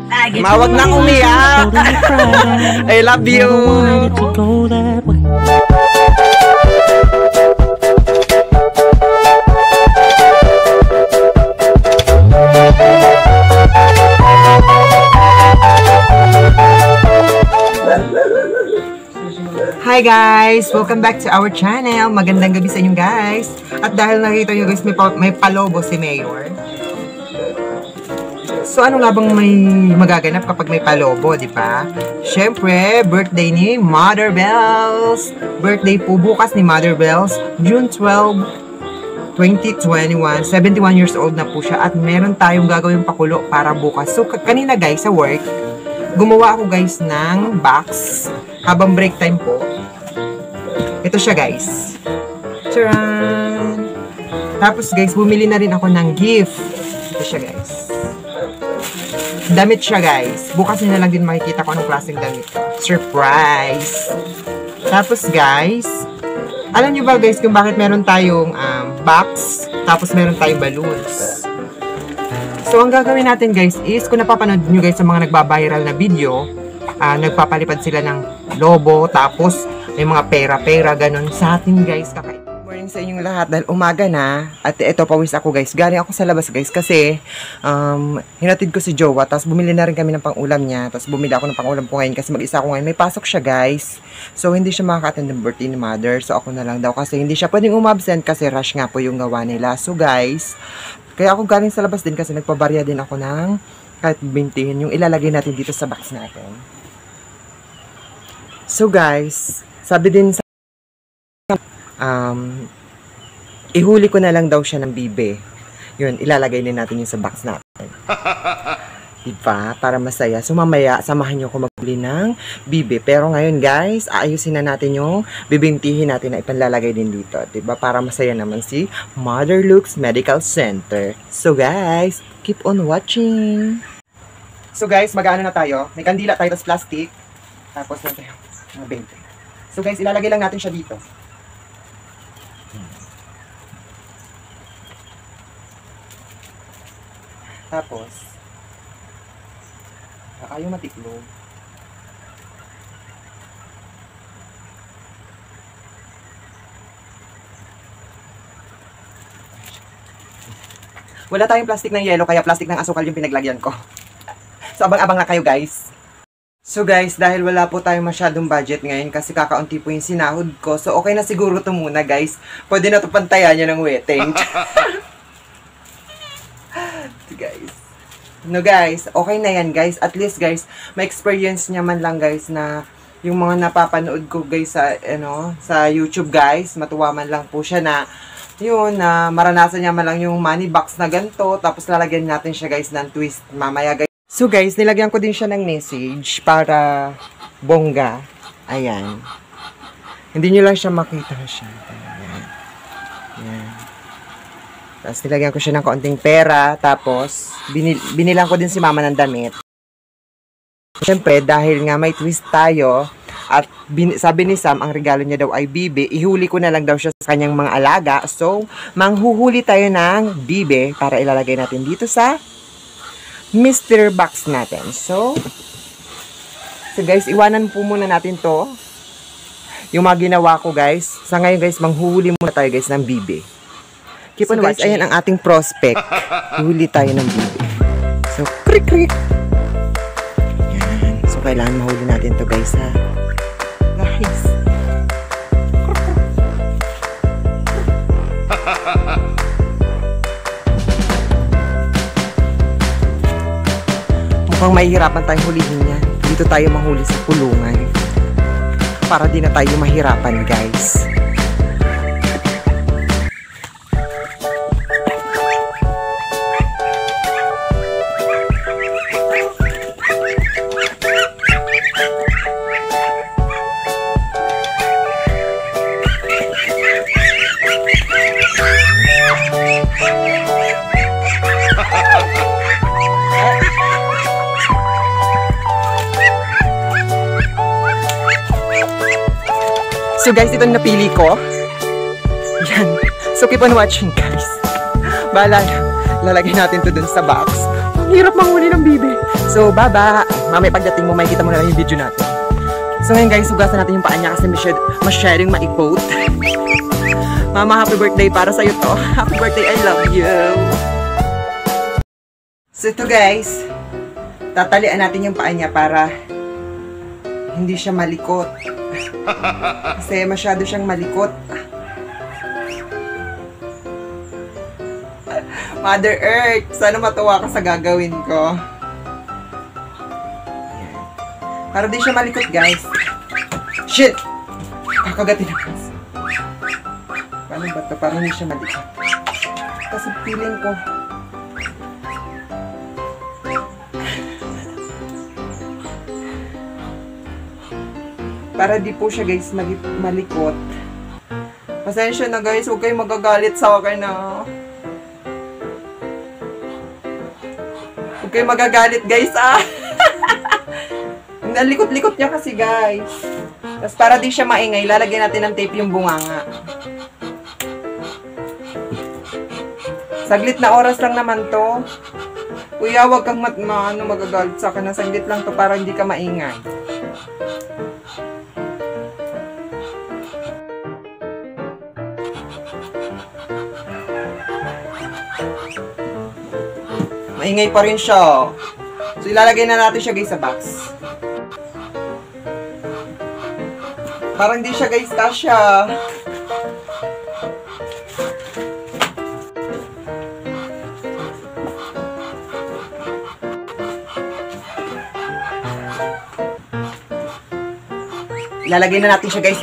Mawag na umiyak. I love you. Hi guys! Welcome back to our channel. Magandang gabi sa inyo guys. At dahil nakita nyo guys, may palobo si Mayor. So ano nga bang may magaganap kapag may palobo, di ba? Siyempre, birthday ni Mother Bells. Birthday po bukas ni Mother Bells, June 12, 2021. 71 years old na po siya at meron tayong gagawing pakulo para bukas. So kanina guys sa work, gumawa ako guys ng box habang break time po. Ito siya guys. Tcharan! Tapos guys, bumili na rin ako ng gift. Ito siya guys. Damit siya guys. Bukas na lang din makikita ko anong klaseng damit ko. Surprise! Tapos guys, alam nyo ba guys kung bakit meron tayong box, tapos meron tayong balloons. So ang gagawin natin guys is, kung napapanood nyo guys sa mga nagbabiral na video, nagpapalipad sila ng lobo, tapos may mga pera-pera, ganun. Sa atin guys, kakain. Morning sa inyong lahat, dahil umaga na, at ito pawis ako guys. Galing ako sa labas guys, kasi hinatid ko si Jowa, tapos bumili na rin kami ng pang-ulam niya, tapos bumili ako ng pang-ulam ko ngayon, kasi mag-isa ako ngayon. May pasok siya guys. So hindi siya makaka-attend ng birthday ni Mother, so ako na lang daw, kasi hindi siya pwedeng umabsent, kasi rush nga po yung gawa nila. So guys, kaya ako galing sa labas din, kasi nagpabarya din ako ng kahit bintihin, yung ilalagay natin dito sa box natin. So guys, sabi din sa ihuli ko na lang daw siya ng bibe. Yun, ilalagay din natin yung sa box natin. Diba? Para masaya. So mamaya, samahan nyo ako maghuli ng bibe. Pero ngayon guys, aayusin na natin yung bibintihin natin na ipanlalagay din dito. Diba? Para masaya naman si Mother Luke's Medical Center. So guys, keep on watching. So guys, mag-ano na tayo. May kandila tayo, tas plastic. Tapos na tayo. Mga 20. So guys, ilalagay lang natin siya dito. Tapos, ayaw matiklog. Wala tayong plastic ng yelo, kaya plastic ng asukal yung pinaglagyan ko. So abang-abang na kayo guys. So guys, dahil wala po tayong masyadong budget ngayon kasi kakaunti po yung sinahod ko. So okay na siguro to muna guys. Pwede na to pantayan nyo ng wedding. Guys. No guys, okay na yan guys. At least guys, may experience niya man lang guys na yung mga napapanood ko guys sa, sa YouTube guys. Matuwa man lang po siya na yun, maranasan niya man lang yung money box na ganito. Tapos lalagyan natin siya guys ng twist mamaya guys. So guys, nilagyan ko din siya ng message para bongga. Ayan. Hindi nyo lang siya makita siya. Ayan. Ayan. Tapos nilagyan ko siya ng kaunting pera. Tapos, binilang ko din si mama ng damit. Siyempre, dahil nga may twist tayo, at sabi ni Sam, ang regalo niya daw ay bibe, ihuli ko na lang daw siya sa kanyang mga alaga. So, manghuhuli tayo ng bibe para ilalagay natin dito sa mystery box natin. So guys, iwanan po muna natin to. Yung mga ginawa ko guys. Sa ngayon guys, manghuhuli muna tayo guys ng bibe. Keep on watching. Ayan ang ating prospect. Huli tayo ng bibe. So, krik. Ayan. So, kailangan mahuli natin to guys ha. Guys. Mukhang mahihirapan tayong hulihin yan. Dito tayo mahuli sa kulungan. Para di na tayo mahirapan guys. So guys, ito na napili ko. Yan. So keep on watching guys. Bahala, lalagay natin to dun sa box. Ang hirap manghuli ng bibe. So, baba. Mamaya pagdating mo, makikita mo na lang yung video natin. So, ngayon guys, hugasan natin yung paa niya kasi masyadong maipot. Mama, happy birthday para sa'yo to. Happy birthday, I love you. So, ito guys, tatalian natin yung paa niya para hindi siya malikot. Kasi masyado siyang malikot. Mother Earth, sana matuwa ka sa gagawin ko. Ayan. Para di siya malikot, guys. Shit! Kakagatin ako. Paano ba ito? Para hindi siya malikot. Kasi feeling ko. Para di po siya, guys, malikot. Pasensya na, guys. Huwag kayong magagalit sa akin, na. Huwag kayong magagalit, guys, ah. Ang likot-likot niya kasi, guys. Tapos para di siya maingay, lalagyan natin ng tape yung bunganga. Saglit na oras lang naman to. Kuya, huwag kang magagalit sa akin. Saglit lang to para hindi ka maingay. Maingay pa rin siya. So, ilalagay na natin siya, guys, sa box. Parang di siya, guys, kasya. Ilalagay na natin siya, guys.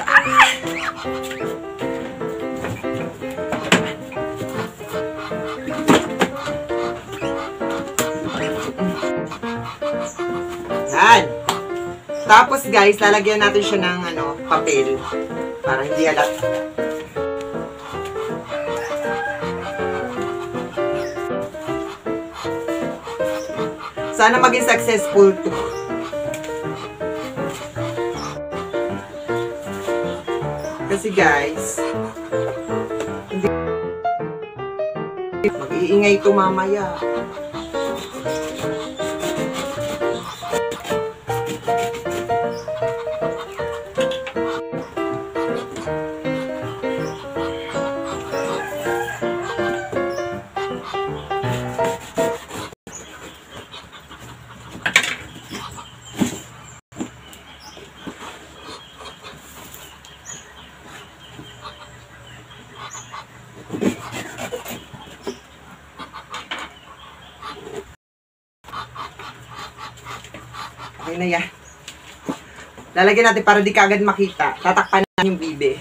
Yan. Tapos, guys, lalagyan natin siya ng papel para hindi halat. Sana maging successful to. Kasi, guys, mag-iingay ito mamaya. Okay na yan. Lalagyan natin para di kaagad makita. Tatakpan na yung bibe.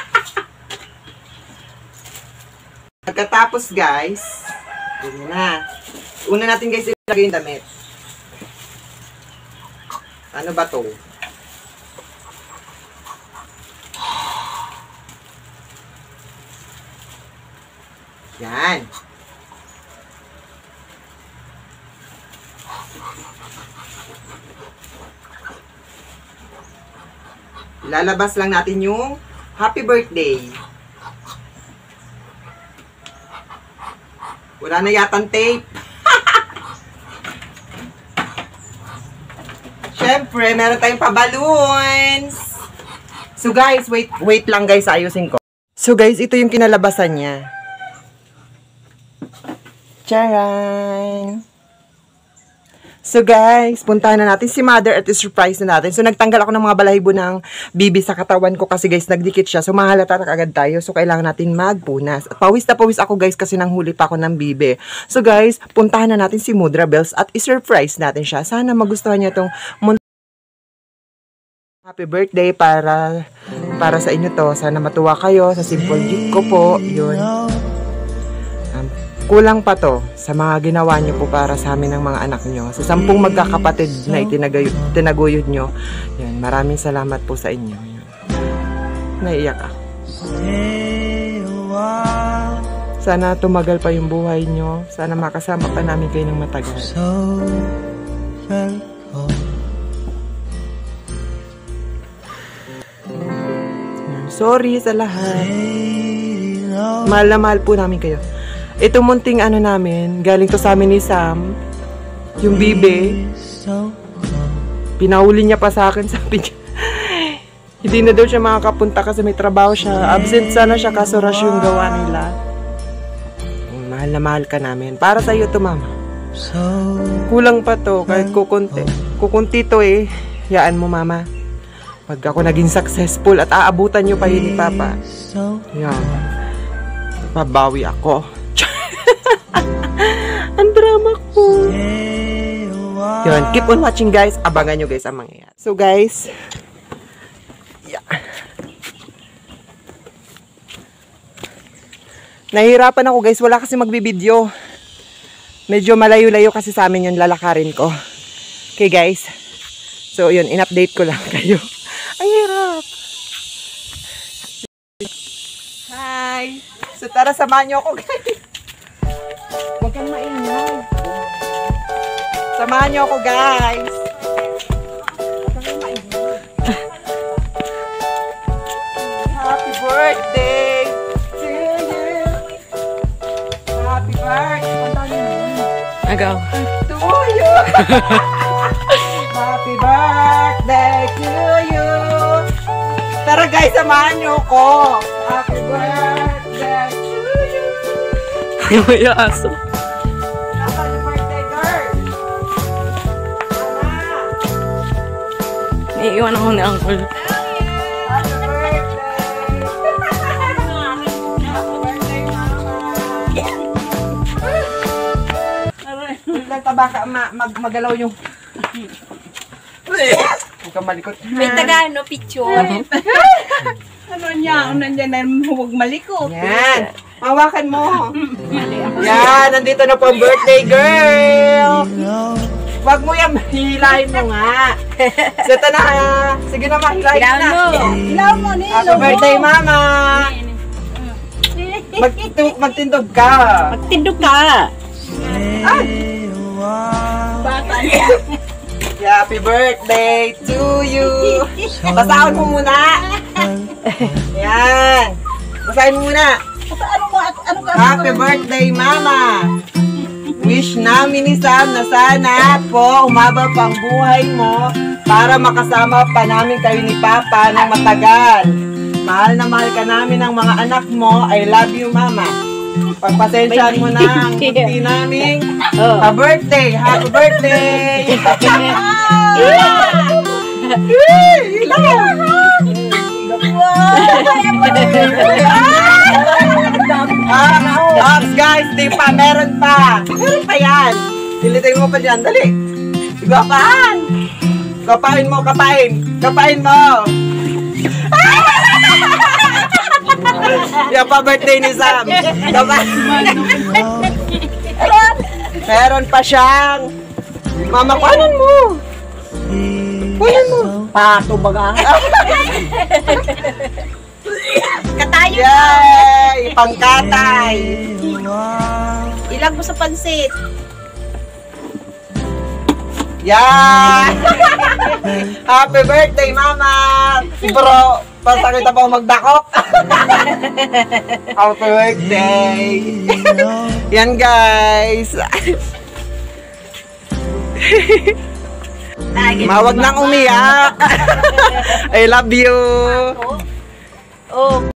Pagkatapos, guys, yun na. Una natin, guys, ilagay yung damit. Ano ba to? Yan. Lalabas lang natin yung happy birthday. Wala na yatang tape. Siyempre, meron tayong pa-balloons. So guys, wait lang guys, ayusin ko. So guys, ito yung kinalabasan niya. Charan! So guys, puntahan na natin si Mother at i-surprise na natin. So nagtanggal ako ng mga balahibo ng bibi sa katawan ko kasi guys, nagdikit siya. So mahalata na agad tayo. So kailangan natin magpunas. At pawis na pawis ako guys kasi nanghuli pa ako ng bibi. So guys, puntahan na natin si Mudra Bells at i-surprise natin siya. Sana magustuhan niya itong happy birthday para sa inyo to. Sana matuwa kayo sa simple gift ko po. Yun. Kulang pa to sa mga ginawa nyo po para sa amin ng mga anak nyo. Sa 10 magkakapatid na itinaguyod nyo. Yan, maraming salamat po sa inyo. Yan. Naiiyak ako. Sana tumagal pa yung buhay nyo. Sana makasama pa namin kayo ng matagal. Sorry sa lahat. Mahal na mahal po namin kayo. Ito munting namin, galing to sa amin ni Sam, yung bibe. Pinahuli niya pa sa akin, sabi niya. Hindi na daw siya makakapunta kasi may trabaho siya. Absent sana siya kaso rush yung gawa nila. Mahal na mahal ka namin. Para sa iyo to, mama. Kulang pa to kahit kukunti. Kukunti to eh. Yaan mo, mama. Pag ako naging successful at aabutan niyo pa yun ni Papa. Yan. Babawi ako. Ang drama ko. Yun. Keep on watching, guys. Abangan nyo, guys, ang mangyayari. So, guys. Yeah. Nahihirapan ako, guys. Wala kasi magbibideo. Medyo malayo-layo kasi sa amin yung lalakarin ko. Okay, guys. So, yun. In-update ko lang kayo. Ang hirap. Hi. So, tara, samahan nyo ako, guys. Huwag kang maingay. Samahan nyo ako, guys. Happy birthday to you. Happy birthday. Agaw. To you. Happy birthday to you. Tara, guys, samahan nyo ako. Happy birthday to you. Ayaw may aso. Happy birthday, girl. Mama. Iiwan ako ni Uncle. Happy birthday. Happy birthday, mama. Huwag lang tabaka, magalaw yung... Huwag kang malikot. May taga, picture. Ano niya na huwag malikot. Yan. Hawakan mo. Yan, nandito na po ang birthday girl. Huwag mo yan, hilahin mo nga. So, ito na. Sige na, mahilahin na. Ilaw mo, Nilo. Happy birthday, mama. Magtindog ka. Magtindog ka. Ay. Bata niya. Happy birthday to you. Basahin mo muna. Yan. Basahin mo muna. Ano ka? Happy birthday, mama. Wish namin ni Sam na sana po umaba pang buhay mo para makasama pa namin kayo ni Papa ng matagal. Mahal na mahal ka namin ng mga anak mo. I love you, mama. Pagpasensyahan mo na ang hindi namin. Happy birthday! Happy birthday! Ops, guys, di pa, meron pa. Meron pa yan. Silitin mo pa dyan, dali. Gapahan. Kapain mo, kapain. Kapain mo. Yung pa birthday ni Sam. Kapain. Meron pa siyang. Mama, kuhanan mo. Kuhanan mo. Pato baga. Katayo. Yay! Pangkatay. Ilag mo sa pansit. Yan! Happy birthday, mama! Bro, pasakit na pa magdakop. Happy birthday! Yan, guys. Mawag nang umiyak. I love you. Oh.